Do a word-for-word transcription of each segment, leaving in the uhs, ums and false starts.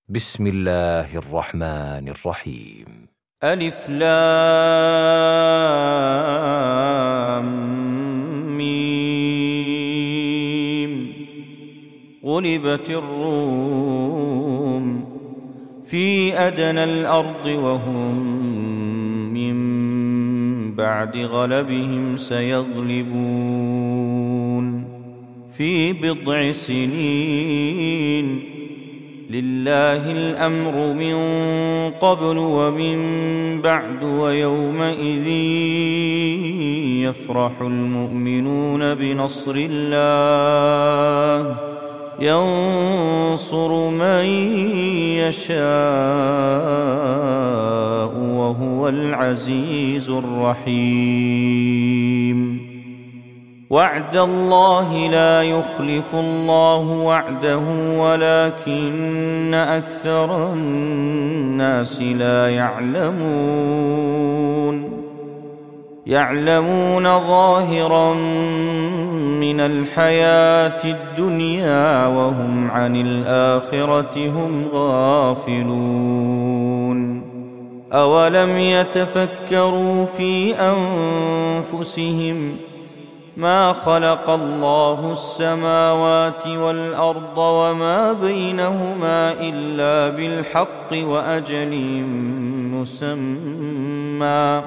بسم الله الرحمن الرحيم. ألف لام ميم. غلبت الروم في أدنى الأرض وهم من بعد غلبهم سيغلبون في بضع سنين. لله الأمر من قبل ومن بعد ويومئذ يفرح المؤمنون بنصر الله ينصر من يشاء وهو العزيز الرحيم. وعد الله لا يخلف الله وعده ولكن أكثر الناس لا يعلمون. يعلمون ظاهرا من الحياة الدنيا وهم عن الآخرة هم غافلون. أولم يتفكروا في أنفسهم ما خلق الله السماوات والأرض وما بينهما إلا بالحق وأجل مسمى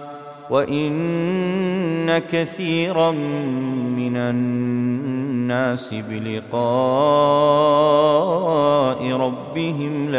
وإن كثيرا من الناس بلقاء ربهم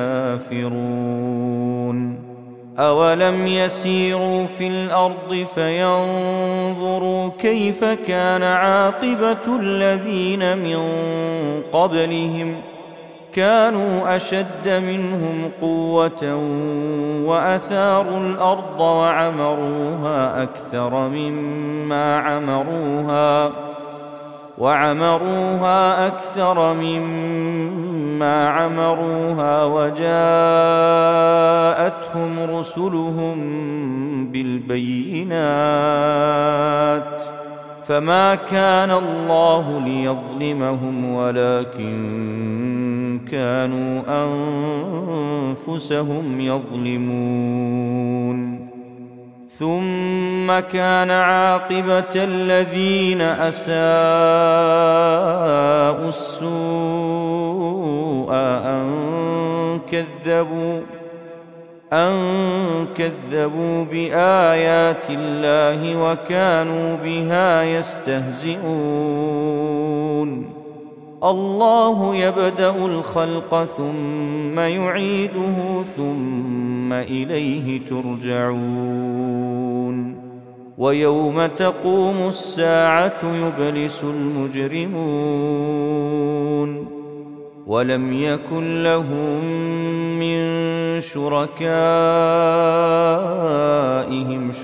لكافرون. أولم يسيروا في الأرض فينظروا كيف كان عاقبة الذين من قبلهم كانوا أشد منهم قوة وأثاروا الأرض وعمروها أكثر مما عمروها وعمروها أكثر مما عمروها وجاءتهم رسلهم بالبينات فما كان الله ليظلمهم ولكن كانوا أنفسهم يظلمون. ثم كان عاقبة الذين أساءوا السوء أن كذبوا أن كذبوا بآيات الله وكانوا بها يستهزئون. الله يبدأ الخلق ثم يعيده ثم إليه ترجعون. ويوم تقوم الساعة يبلس المجرمون ولم يكن لهم من شركائهم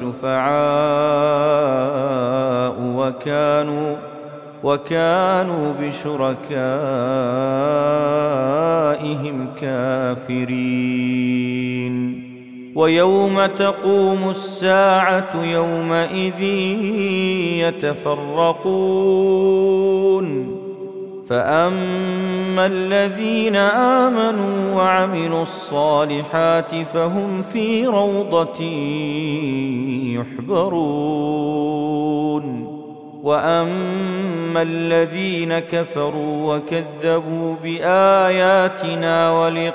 شفعاء وكانوا وكانوا بشركائهم كافرين. ويوم تقوم الساعة يومئذ يتفرقون فأما الذين آمنوا وعملوا الصالحات فهم في روضة يحبرون. وأما الذين كفروا وكذبوا بآياتنا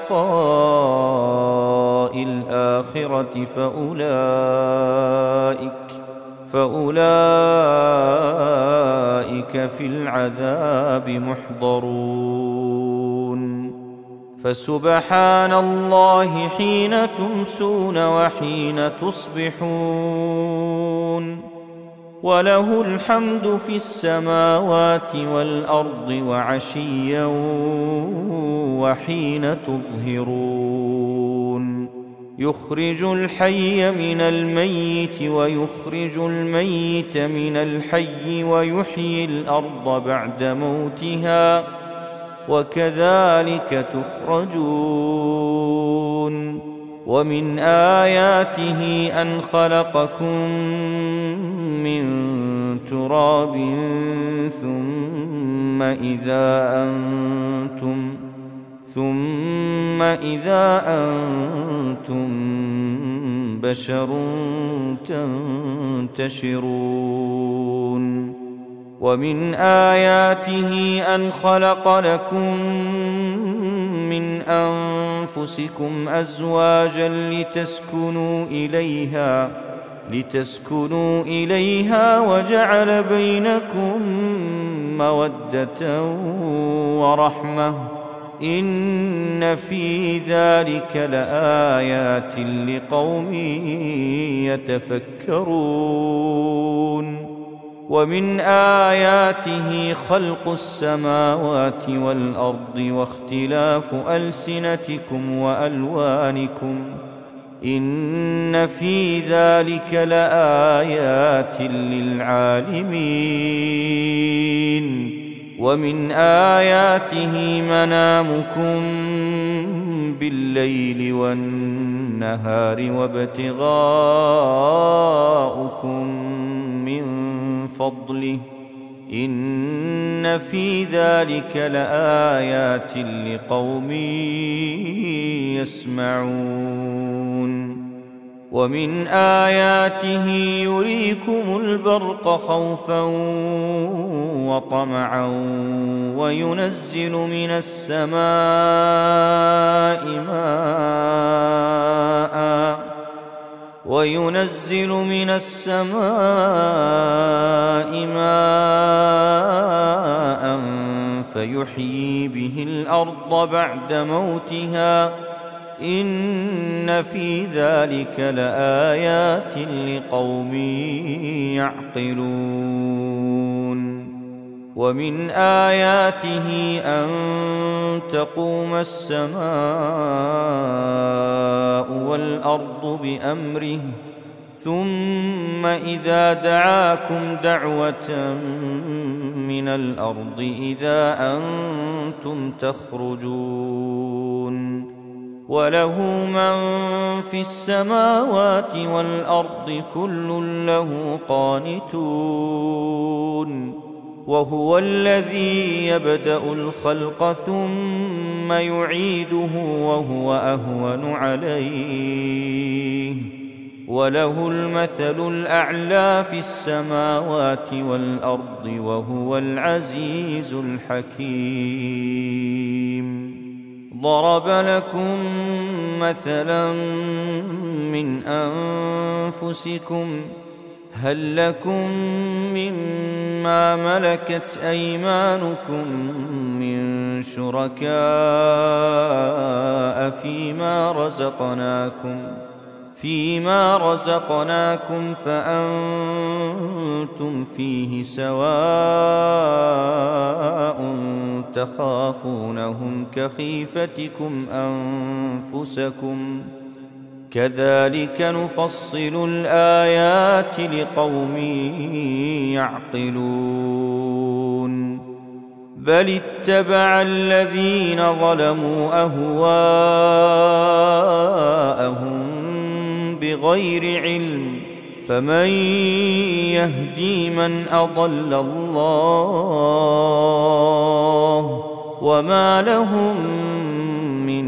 ولقاء الآخرة فأولئك فأولئك في العذاب محضرون. فسبحان الله حين تمسون وحين تصبحون وله الحمد في السماوات والأرض وعشيا وحين تظهرون. يخرج الحي من الميت ويخرج الميت من الحي ويحيي الأرض بعد موتها وكذلك تخرجون. ومن آياته أن خلقكم من تراب ثم إذا أنتم ثم إذا أنتم بشر تنتشرون ومن آياته أن خلق لكم من أنفسكم أزواجا لتسكنوا إليها لتسكنوا إليها وجعل بينكم مودة ورحمة إن في ذلك لآيات لقوم يتفكرون ومن آياته خلق السماوات والأرض واختلاف ألسنتكم وألوانكم إن في ذلك لآيات للعالمين ومن آياته منامكم بالليل والنهار وابتغاؤكم من فضله إن في ذلك لآيات لقوم يسمعون ومن آياته يريكم البرق خوفا وطمعا وينزل من السماء ماء وينزل من السماء ماء فيحيي به الأرض بعد موتها إن في ذلك لآيات لقوم يعقلون ومن آياته أن تقوم السماء والأرض بأمره ثم إذا دعاكم دعوة من الأرض إذا أنتم تخرجون وله من في السماوات والأرض كل له قانتون وهو الذي يبدأ الخلق ثم يعيده وهو أهون عليه وله المثل الأعلى في السماوات والأرض وهو العزيز الحكيم ضرب لكم مثلا من أنفسكم هل لكم مما ملكت أيمانكم من شركاء فيما رزقناكم فيما رزقناكم فأنتم فيه سواء تخافونهم كخيفتكم أنفسكم كذلك نفصل الآيات لقوم يعقلون بل اتبع الذين ظلموا أهواءهم بغير علم فمن يهدي من أضل الله وما لهم من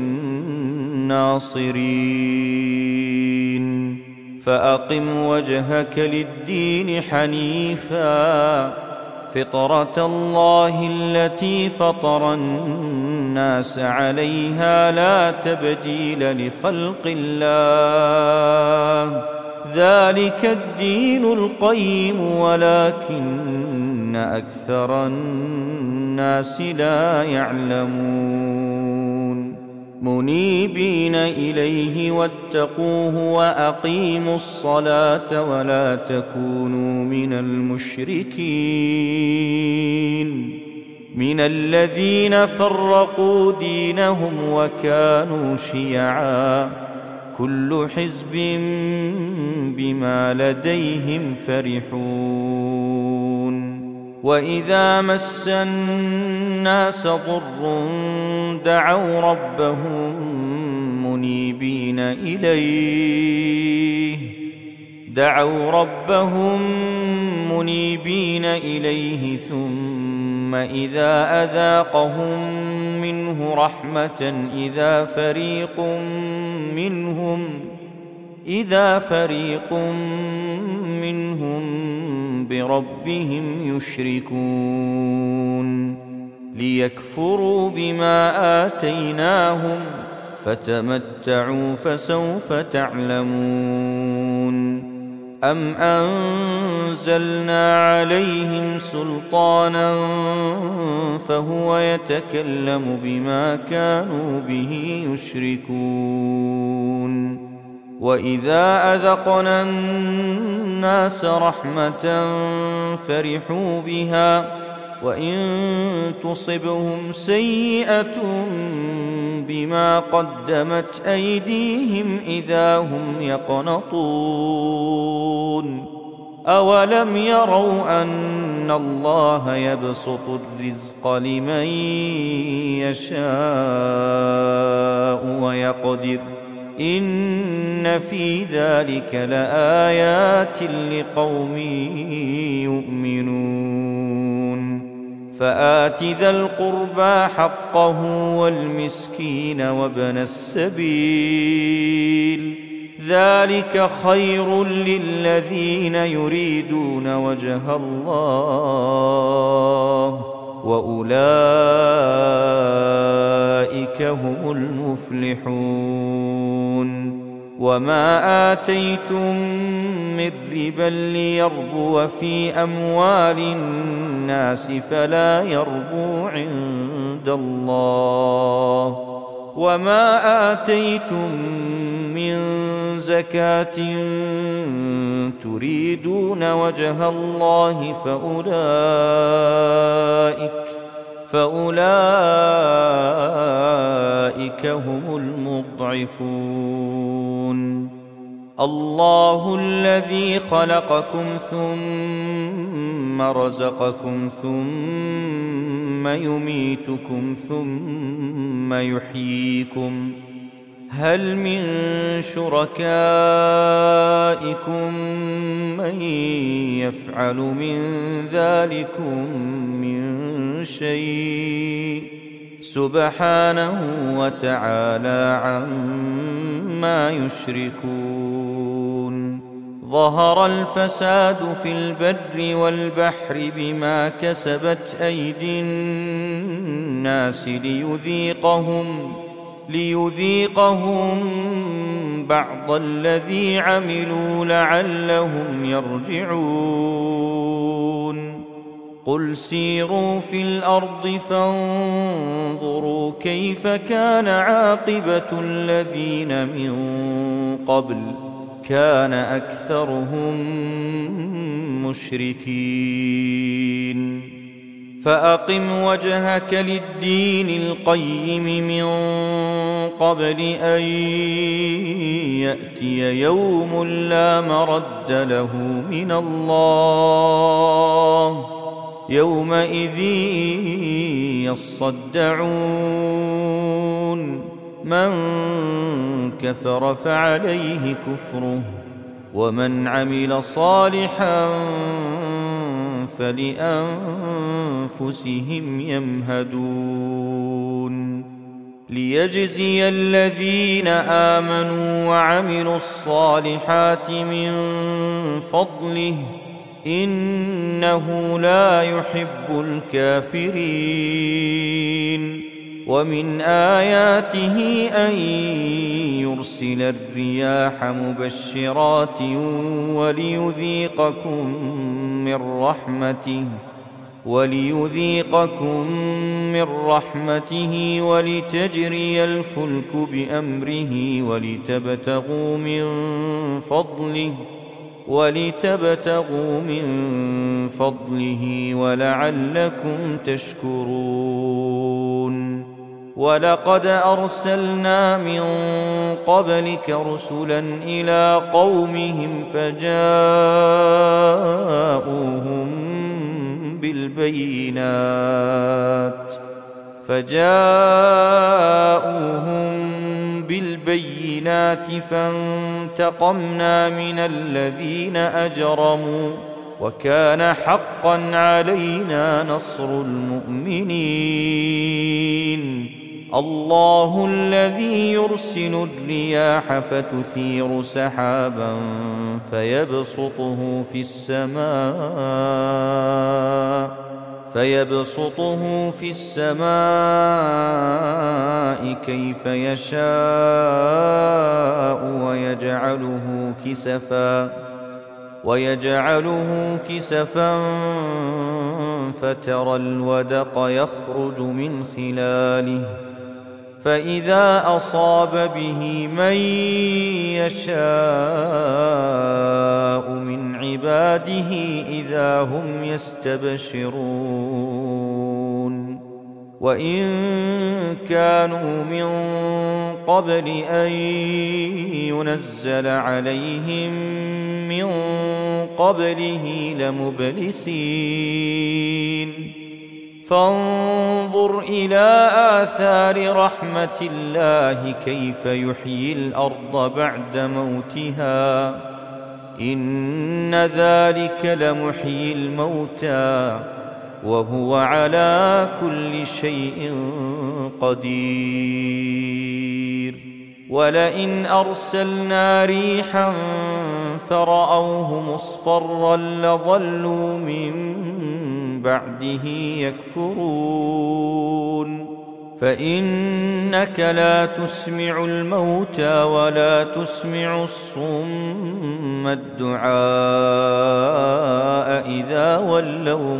ناصرين فأقم وجهك للدين حنيفا فطرة الله التي فطر الناس عليها لا تبديل لخلق الله ذلك الدين القيم ولكن أكثر الناس لا يعلمون منيبين إليه واتقوه وأقيموا الصلاة ولا تكونوا من المشركين من الذين فرقوا دينهم وكانوا شيعا كل حزب بما لديهم فرحون وإذا مس الناس ضر دعوا ربهم منيبين إليه دعوا ربهم منيبين إليه ثم إذا أذاقهم منه رحمة إذا فريق منهم إذا فريق منهم بربهم يشركون ليكفروا بما آتيناهم فتمتعوا فسوف تعلمون أم أنزلنا عليهم سلطانا فهو يتكلم بما كانوا به يشركون وإذا أذقنا الناس رحمة فرحوا بها وإن تصبهم سيئة بما قدمت أيديهم إذا هم يقنطون أولم يروا أن الله يبسط الرزق لمن يشاء ويقدر إن في ذلك لآيات لقوم يؤمنون فآت ذا القربى حقه والمسكين وابن السبيل ذلك خير للذين يريدون وجه الله وأولئك هم المفلحون وما آتيتم من ربا ليربو في أموال الناس فلا يربو عند الله وما آتيتم من زكاة تريدون وجه الله فأولئك فأولئك هم المضعفون الله الذي خلقكم ثم رزقكم ثم يميتكم ثم يحييكم هل من شركائكم من يفعل من ذلكم من شيء سبحانه وتعالى عما يشركون ظهر الفساد في البر والبحر بما كسبت أيدي الناس ليذيقهم ليذيقهم بعض الذي عملوا لعلهم يرجعون قل سيروا في الأرض فانظروا كيف كان عاقبة الذين من قبل كان أكثرهم مشركين فأقم وجهك للدين القيم من قبل أن يأتي يوم لا مرد له من الله يومئذ يصدعون من كفر فعليه كفره ومن عمل صالحا فلأنفسهم يمهدون ليجزي الذين آمنوا وعملوا الصالحات من فضله إنه لا يحب الكافرين ومن آياته أن يرسل الرياح مبشرات وليذيقكم من رحمته وليذيقكم من رحمته ولتجري الفلك بأمره ولتبتغوا من فضله ولتبتغوا من فضله ولعلكم تشكرون ولقد أرسلنا من قبلك رسلا إلى قومهم فجاءوهم بالبينات فجاءوهم بالبينات فانتقمنا من الذين أجرموا وكان حقا علينا نصر المؤمنين الله الذي يرسل الرياح فتثير سحابا فيبسطه في السماء فيبسطه في السماء كيف يشاء ويجعله كسفا ويجعله كسفا فترى الودق يخرج من خلاله فإذا أصاب به من يشاء من عباده إذا هم يستبشرون وإن كانوا من قبل أن ينزل عليهم من قبله لمبلسين فانظر إلى آثار رحمة الله كيف يحيي الأرض بعد موتها إن ذلك لمحيي الموتى وهو على كل شيء قدير ولئن أرسلنا ريحا فرأوه مصفرا لظلوا من بعده يكفرون فإنك لا تسمع الموتى ولا تسمع الصم الدعاء إذا ولوا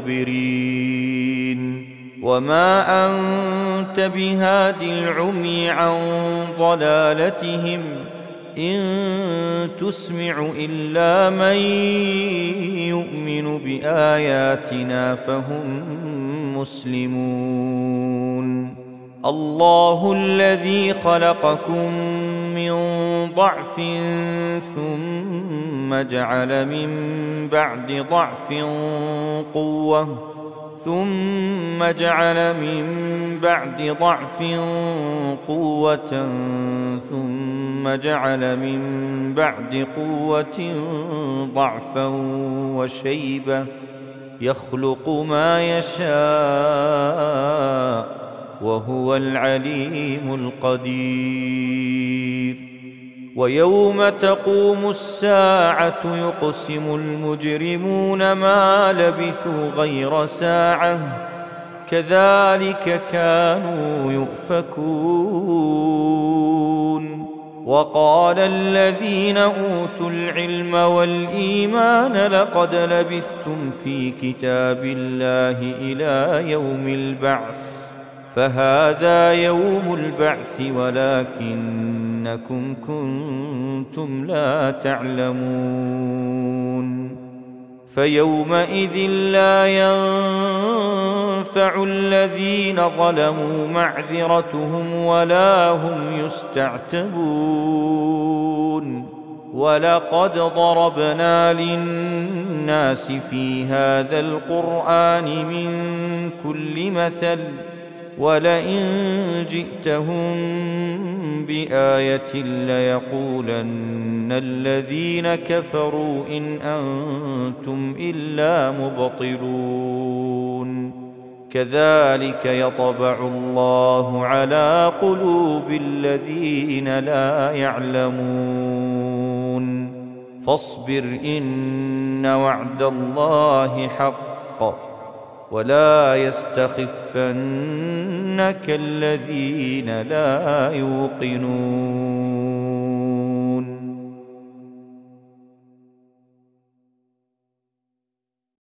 مدبرين وما أنت بهاد العمي عن ضلالتهم إن تسمع إلا من يؤمن بآياتنا فهم مسلمون الله الذي خلقكم من ضعف ثم جعل من بعد ضعف قوة ثم جعل من بعد ضعف قوة ثم جعل من بعد قوة ضعفا وشيبة يخلق ما يشاء وهو العليم القدير ويوم تقوم الساعة يقسم المجرمون ما لبثوا غير ساعة كذلك كانوا يؤفكون وقال الذين أوتوا العلم والإيمان لقد لبثتم في كتاب الله إلى يوم البعث فهذا يوم البعث ولكنكم كنتم لا تعلمون فيومئذ لا ينفع الذين ظلموا معذرتهم ولا هم يستعتبون ولقد ضربنا للناس في هذا القرآن من كل مثل ولئن جئتهم بآية ليقولن الذين كفروا إن أنتم إلا مبطلون كذلك يطبع الله على قلوب الذين لا يعلمون فاصبر إن وعد الله حق ولا يستخفنك الذين لا يوقنون